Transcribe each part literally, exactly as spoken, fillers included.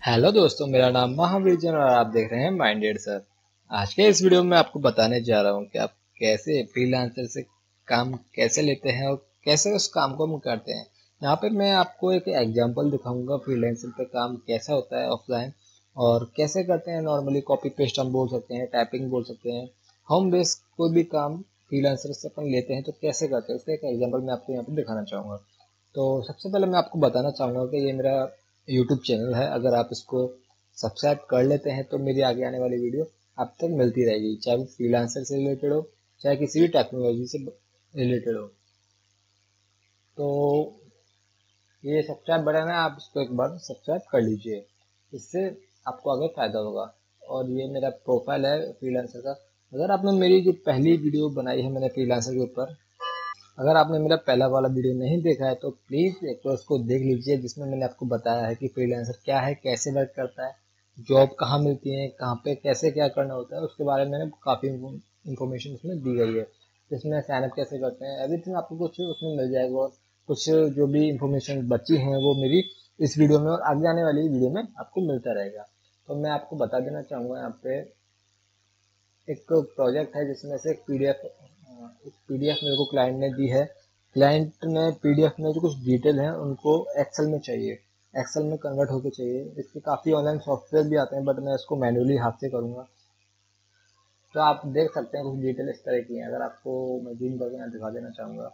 Hello दोस्तों, मेरा नाम महावीर जैन और आप देख रहे हैं माइंडेड सर। आज के इस वीडियो में आपको बताने जा रहा हूं कि आप कैसे फ्रीलांसर से काम कैसे लेते हैं और कैसे उस काम को हम करते हैं। यहाँ पे मैं आपको एक एग्जांपल दिखाऊंगा फ्रीलांसर पे काम कैसा होता है ऑफलाइन और कैसे करते हैं। नॉर्मली कॉपी पेस्ट हम बोल सकते हैं, टाइपिंग बोल सकते हैं। होम बेस्ड कोई भी काम फ्रीलांसर से अपन लेते हैं तो कैसे करते हैं, उसका एक एग्जाम्पल मैं आपको यहाँ पे दिखाना चाहूँगा। तो सबसे पहले मैं आपको बताना चाहूँगा कि ये मेरा यूट्यूब चैनल है। अगर आप इसको सब्सक्राइब कर लेते हैं तो मेरी आगे आने वाली वीडियो आप तक मिलती रहेगी, चाहे वो फ्रीलांसर से रिलेटेड हो, चाहे किसी भी टेक्नोलॉजी से रिलेटेड हो। तो ये सब्सक्राइब बटन है, आप इसको एक बार सब्सक्राइब कर लीजिए, इससे आपको आगे फ़ायदा होगा। और ये मेरा प्रोफाइल है फ्रीलांसर का। अगर आपने मेरी जो पहली वीडियो बनाई है मैंने फ्रीलांसर के ऊपर, अगर आपने मेरा पहला वाला वीडियो नहीं देखा है तो प्लीज़ एक बार उसको देख लीजिए, जिसमें मैंने आपको बताया है कि फ्रीलांसर क्या है, कैसे वर्क करता है, जॉब कहाँ मिलती है, कहाँ पे कैसे क्या करना होता है, उसके बारे में काफ़ी इंफॉर्मेशन उसमें दी गई है। इसमें साइनअप कैसे करते हैं, एवरीथिंग आपको कुछ उसमें मिल जाएगा। और कुछ जो भी इंफॉर्मेशन बची हैं वो मेरी इस वीडियो में और आगे आने वाली वीडियो में आपको मिलता रहेगा। तो मैं आपको बता देना चाहूँगा, यहाँ पे एक प्रोजेक्ट है जिसमें से एक पीडीएफ एक पीडीएफ मेरे को क्लाइंट ने दी है। क्लाइंट ने पीडीएफ में जो कुछ डिटेल हैं उनको एक्सेल में चाहिए, एक्सेल में कन्वर्ट होकर चाहिए। इसके काफ़ी ऑनलाइन सॉफ्टवेयर भी आते हैं, बट मैं इसको मैन्युअली हाथ से करूँगा। तो आप देख सकते हैं कुछ डिटेल इस तरह की हैं। अगर आपको मैं जूम करके यहाँ दिखा देना चाहूँगा,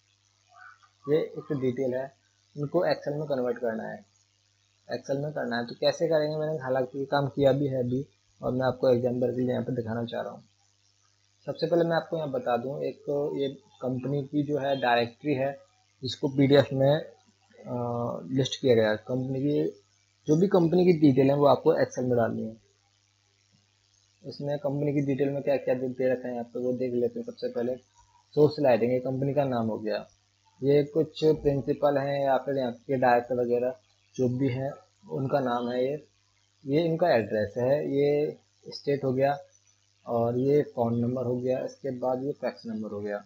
ये एक डिटेल है, इनको एक्सेल में कन्वर्ट करना है, एक्सेल में करना है। तो कैसे करेंगे, मैंने हालांकि ये काम किया भी है अभी, और मैं आपको एग्जाम्पल के लिए यहाँ पर दिखाना चाह रहा हूँ। सबसे पहले मैं आपको यहाँ बता दूँ, एक तो ये कंपनी की जो है डायरेक्टरी है जिसको पीडीएफ में लिस्ट किया गया है। कंपनी की जो भी कंपनी की डिटेल है वो आपको एक्सेल में डालनी है। इसमें कंपनी की डिटेल में क्या क्या दे रखा है यहाँ पे वो देख लेते हैं। सबसे पहले सोर्स लाइटिंग, ये कंपनी का नाम हो गया। ये कुछ प्रिंसिपल हैं या फिर यहाँ के डायरेक्टर वगैरह जो भी हैं उनका नाम है। ये ये इनका एड्रेस है, ये स्टेट हो गया, और ये फ़ोन नंबर हो गया। इसके बाद ये फैक्स नंबर हो गया,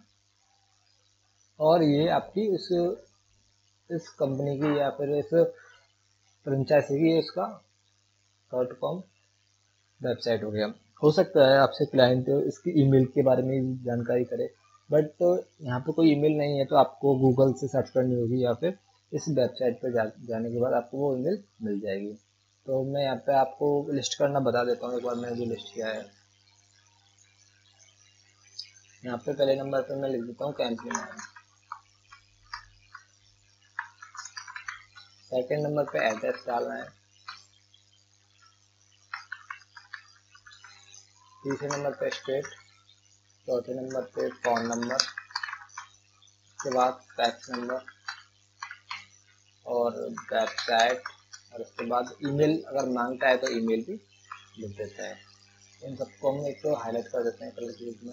और ये आपकी इस इस कंपनी की या फिर इस फ्रेंचाइजी की इसका डॉट कॉम वेबसाइट हो गया। हो सकता है आपसे क्लाइंट इसकी ईमेल के बारे में जानकारी करे, बट तो यहाँ पे कोई ईमेल नहीं है, तो आपको गूगल से सर्च करनी होगी या फिर इस वेबसाइट पर जा, जाने के बाद आपको वो ईमेल मिल जाएगी। तो मैं यहाँ पे आपको लिस्ट करना बता देता हूँ। एक बार मैंने जो लिस्ट किया है यहाँ पे, पहले नंबर पे मैं लिख देता हूँ कैंपनी नाम, सेकेंड नंबर पे एड्रेस डालना है, तीसरे नंबर पे स्टेट, चौथे नंबर पे फ़ोन नंबर, उसके बाद फैक्स नंबर और वेबसाइट, और उसके बाद ईमेल अगर मांगता है तो ईमेल भी लिख देता है। इन सबको हम एक तो हाईलाइट कर देते हैं कलर के रूप में।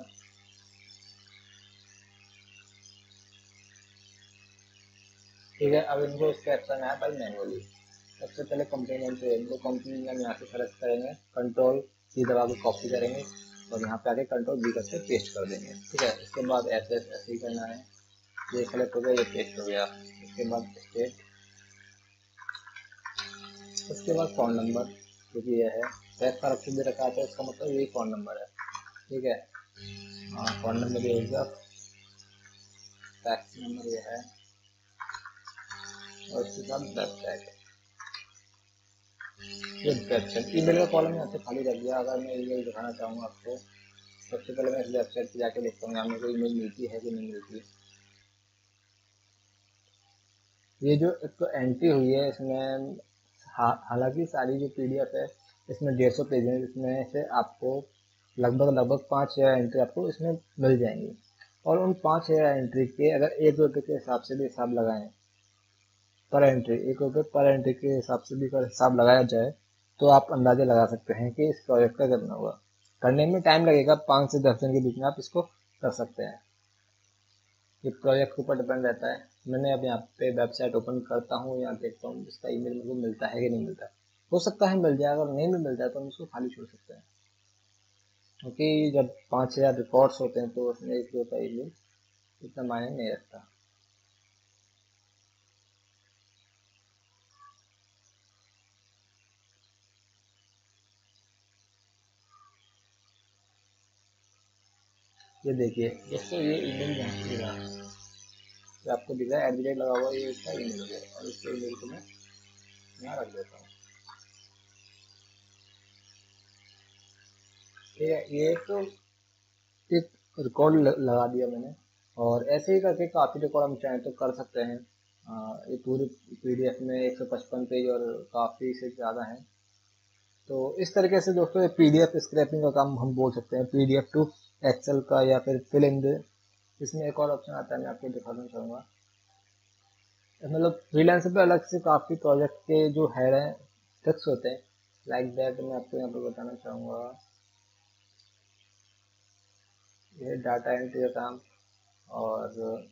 ठीक है, अब इनको स्टेप्स में है भाई मैनुअली। सबसे पहले कंपनी नेम पे इनको कंपनी नेम यहाँ से सेलेक्ट करेंगे, कंट्रोल सी दबा के कॉपी करेंगे और यहाँ पे आके कंट्रोल बी करके पेस्ट कर देंगे। ठीक है, इसके बाद ऐसे ऐसे ही करना है। ये सेलेक्ट हो गया, ये पेस्ट हो गया। इसके बाद स्टेट, उसके बाद फ़ोन नंबर, क्योंकि ये है टैग का ऑप्शन दे रखा है तो इसका मतलब यही फ़ोन नंबर है। ठीक है, हाँ फ़ोन नंबर ये हो गया, फैक्स नंबर ये है, और उसके बाद वेबसाइट। ये वेबसाइट ईमेल का कॉलम यहाँ से खाली रख दिया। अगर मैं ईमेल दिखाना चाहूँगा आपको, सबसे पहले मैं इस वेबसाइट पर जाके देखता हूँ यहाँ मेरे को ईमेल मिलती है कि नहीं मिलती। ये जो एक तो एंट्री हुई है इसमें, हालांकि सारी जो पीडीएफ है इसमें डेढ़ सौ पेज है, इसमें से आपको लगभग लगभग पाँच हज़ार एंट्री आपको इसमें मिल जाएंगी। और उन पाँच हज़ार एंट्री के अगर एक रुपये के हिसाब से भी हिसाब लगाएं, पर एंट्री एक रुपये पर एंट्री के हिसाब से भी अगर हिसाब लगाया जाए तो आप अंदाज़ा लगा सकते हैं कि इस प्रोजेक्ट का कितना होगा। करने में टाइम लगेगा, पाँच से दस दिन के बीच में आप इसको कर सकते हैं। ये प्रोजेक्ट के ऊपर डिपेंड रहता है। मैंने अब यहाँ पे वेबसाइट ओपन करता हूँ, यहाँ देखता हूँ इसका ईमेल मेरे को मिलता है कि नहीं मिलता है। हो सकता है मिल जाए, अगर नहीं भी मिल जाए तो हम इसको खाली छोड़ सकते हैं, क्योंकि जब पाँच हज़ार रिकॉर्ड्स होते हैं तो उसमें एक रुपये का ईमेल इतना मायने नहीं रखता। ये देखिए दोस्तों, ये ईमेल यहाँ पे रहा, ये आपको दिख रहा है एट द रेट लगा हुआ, ये इसका ईमेल है और इसके ईमेल को मैं यहाँ रख देता हूँ। ठीक है, ये तो एक रिकॉर्ड लगा दिया मैंने, और ऐसे ही करके काफ़ी रिकॉर्ड हम चाहें तो कर सकते हैं। आ, ये पूरी पीडीएफ में एक सौ पचपन पेज और काफ़ी से ज़्यादा है। तो इस तरीके से दोस्तों पीडीएफ स्क्रैपिंग का काम हम बोल सकते हैं, पीडीएफ टू एक्सेल का या फिर फिल इन द। इसमें एक और ऑप्शन आता है, मैं आपको दिखाना चाहूँगा। मतलब फ्रीलांसर पे अलग से काफ़ी प्रोजेक्ट के जो हेड हैं फिक्स होते हैं, लाइक दैट मैं आपको यहाँ पर बताना चाहूँगा। ये डाटा एंट्री का काम, और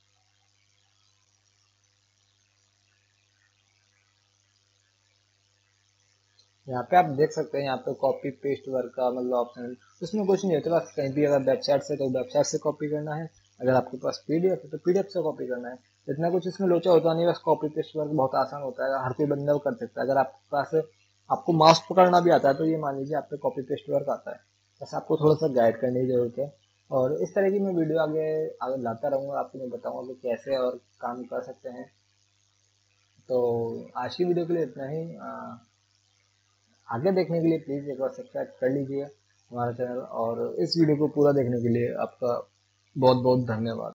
यहाँ पे आप देख सकते हैं, यहाँ पे कॉपी पेस्ट वर्क का मतलब ऑप्शन, इसमें कुछ नहीं होता, बस कहीं भी अगर वेबसाइट से तो वेबसाइट से कॉपी करना है, अगर आपके पास पीडीएफ है तो पीडीएफ से कॉपी करना है। इतना कुछ इसमें लोचा होता नहीं, बस कॉपी पेस्ट वर्क बहुत आसान होता है, हर कोई बंदा वो कर सकता है। अगर आपके पास आपको माउस पकड़ना भी आता है तो ये मान लीजिए आप पे कॉपी पेस्ट वर्क आता है, बस आपको थोड़ा सा गाइड करने की जरूरत है। और इस तरह की मैं वीडियो आगे आगे लाता रहूँगा, आपको मैं बताऊँगा कि कैसे और काम कर सकते हैं। तो आज की वीडियो के लिए इतना ही। आगे देखने के लिए प्लीज़ एक बार सब्सक्राइब कर लीजिए हमारा चैनल, और इस वीडियो को पूरा देखने के लिए आपका बहुत बहुत धन्यवाद।